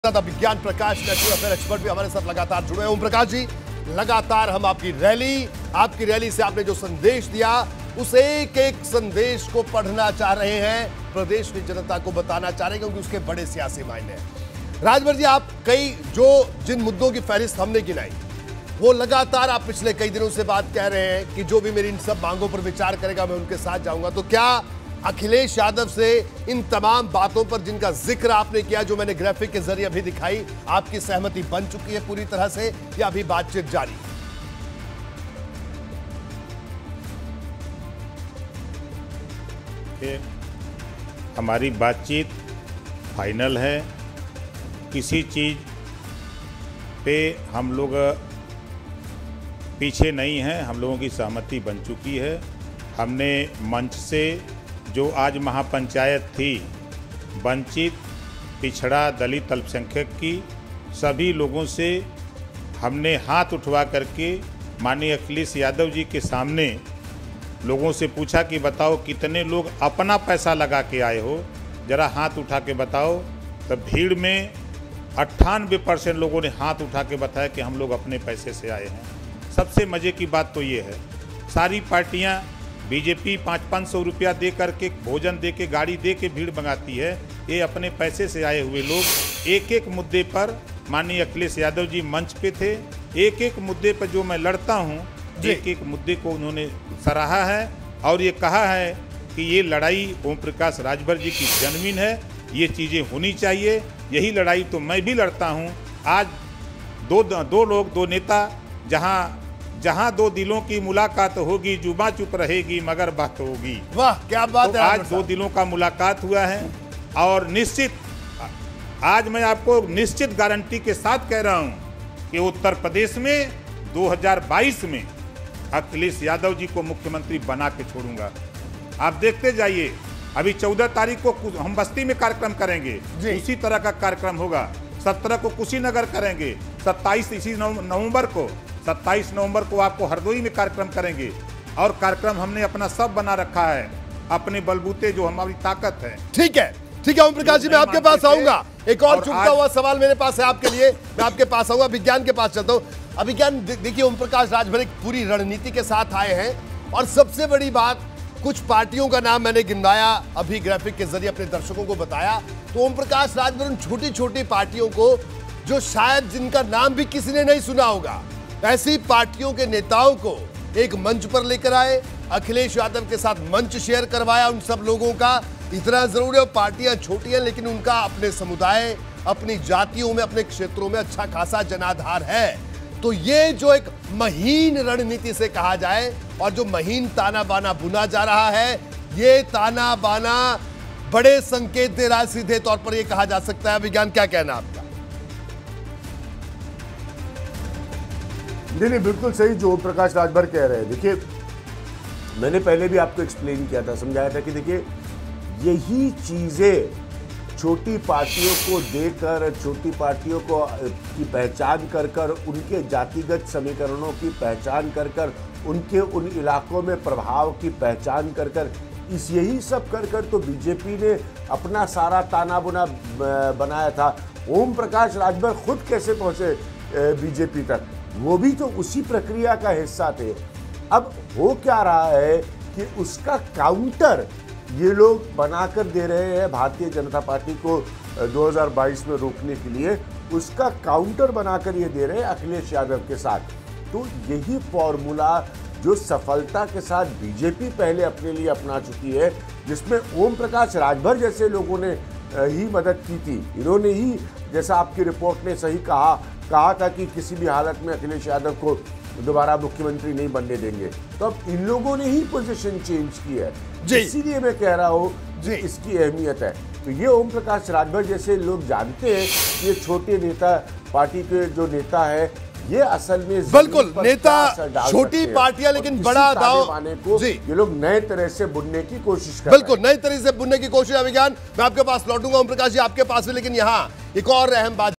विज्ञान प्रकाश national affair expert भी हमारे साथ लगातार जुड़े हैं। ओम प्रकाश जी, लगातार हम आपकी रैली से आपने जो संदेश दिया उस एक एक संदेश को पढ़ना चाह रहे हैं, प्रदेश की जनता को बताना चाह रहे हैं, क्योंकि उसके बड़े सियासी मायने हैं। राजभर जी, आप जिन मुद्दों की फहरिस्त हमने गिनाई, वो लगातार आप पिछले कई दिनों से बात कह रहे हैं कि जो भी मेरी इन सब मांगों पर विचार करेगा मैं उनके साथ जाऊंगा। तो क्या अखिलेश यादव से इन तमाम बातों पर जिनका जिक्र आपने किया, जो मैंने ग्राफिक के जरिए अभी दिखाई, आपकी सहमति बन चुकी है पूरी तरह से, या अभी बातचीत जारी? हमारी बातचीत फाइनल है। किसी चीज पे हम लोग पीछे नहीं हैं, हम लोगों की सहमति बन चुकी है। हमने मंच से जो आज महापंचायत थी, वंचित, पिछड़ा, दलित, अल्पसंख्यक की सभी लोगों से हमने हाथ उठवा करके माननीय अखिलेश यादव जी के सामने लोगों से पूछा कि बताओ कितने लोग अपना पैसा लगा के आए हो, ज़रा हाथ उठा के बताओ। तो भीड़ में 98% लोगों ने हाथ उठा के बताया कि हम लोग अपने पैसे से आए हैं। सबसे मज़े की बात तो ये है, सारी पार्टियां बीजेपी 500-500 रुपया दे करके, भोजन दे के, गाड़ी दे के भीड़ मंगाती है। ये अपने पैसे से आए हुए लोग एक एक मुद्दे पर, माननीय अखिलेश यादव जी मंच पे थे, एक एक मुद्दे पर जो मैं लड़ता हूँ, एक एक मुद्दे को उन्होंने सराहा है और ये कहा है कि ये लड़ाई ओम प्रकाश राजभर जी की जन्मदिन है, ये चीज़ें होनी चाहिए। यही लड़ाई तो मैं भी लड़ता हूँ। आज दो नेता, जहाँ दो दिलों की मुलाकात होगी, जुबां चुप रहेगी मगर बात होगी। वाह, क्या बात है। आज दो दिलों का मुलाकात हुआ है और निश्चित, आज मैं आपको निश्चित गारंटी के साथ कह रहा हूँ कि उत्तर प्रदेश में 2022 में अखिलेश यादव जी को मुख्यमंत्री बना के छोड़ूंगा। आप देखते जाइए। अभी 14 तारीख को हम बस्ती में कार्यक्रम करेंगे, उसी तरह का कार्यक्रम होगा। 17 को कुशीनगर करेंगे, 27 नवंबर को आपको हरदोई में कार्यक्रम करेंगे। और कार्यक्रम हमने अपना सब बना रखा है, अपने बलबूते, जो हमारी ताकत है। ठीक है ओम प्रकाश जी, मैं आपके पास आऊंगा। एक और चुनता हुआ सवाल मेरे पास है आपके लिए, मैं आपके पास आऊंगा। विज्ञान के पास चलता हूं। अभिज्ञान, देखिए, ओम प्रकाश राजभर एक पूरी रणनीति के साथ आए हैं और सबसे बड़ी बात, कुछ पार्टियों का नाम मैंने गिनवाया, अभी ग्राफिक के जरिए अपने दर्शकों को बताया। तो ओम प्रकाश राजभर उन छोटी छोटी पार्टियों को, जो शायद जिनका नाम भी किसी ने नहीं सुना होगा, ऐसी पार्टियों के नेताओं को एक मंच पर लेकर आए, अखिलेश यादव के साथ मंच शेयर करवाया उन सब लोगों का। इतना जरूर है, पार्टियां छोटी हैं लेकिन उनका अपने समुदाय, अपनी जातियों में, अपने क्षेत्रों में अच्छा खासा जनाधार है। तो ये जो एक महीन रणनीति से कहा जाए और जो महीन ताना बाना बुना जा रहा है, ये ताना बाना बड़े संकेत दे रहा है। सीधे तौर पर यह कहा जा सकता है। विज्ञान, क्या कहना आपका? नहीं, बिल्कुल सही जो प्रकाश राजभर कह रहे हैं। देखिए, मैंने पहले भी आपको एक्सप्लेन किया था, समझाया था कि देखिए, यही चीज़ें छोटी पार्टियों को देकर, छोटी पार्टियों को की पहचान कर उनके जातिगत समीकरणों की पहचान कर उनके उन इलाकों में प्रभाव की पहचान कर यही सब कर तो बीजेपी ने अपना सारा ताना बुना बनाया था। ओम प्रकाश राजभर खुद कैसे पहुंचे बीजेपी तक, वो भी तो उसी प्रक्रिया का हिस्सा थे। अब हो क्या रहा है कि उसका काउंटर ये लोग बनाकर दे रहे हैं भारतीय जनता पार्टी को 2022 में रोकने के लिए। उसका काउंटर बनाकर ये दे रहे हैं अखिलेश यादव के साथ। तो यही फॉर्मूला जो सफलता के साथ बीजेपी पहले अपने लिए अपना चुकी है, जिसमें ओम प्रकाश राजभर जैसे लोगों ने ही मदद की थी। इन्होंने ही, जैसा आपकी रिपोर्ट ने सही कहा था कि किसी भी हालत में अखिलेश यादव को दोबारा मुख्यमंत्री नहीं बनने देंगे। तो अब इन लोगों ने ही पोजीशन चेंज की है, इसीलिए मैं कह रहा हूँ जी इसकी अहमियत है। तो ये ओम प्रकाश राजभर जैसे लोग जानते हैं, ये छोटे नेता, पार्टी के जो नेता है, ये असल में बिल्कुल नेता, छोटी पार्टियां लेकिन बड़ा दाव आने को ये लोग नए तरह से बुनने की कोशिश कर बिल्कुल नए तरह से बुनने की कोशिश है। विज्ञान, मैं आपके पास लौटूंगा ओम प्रकाश जी, आपके पास भी, लेकिन यहाँ एक और अहम बात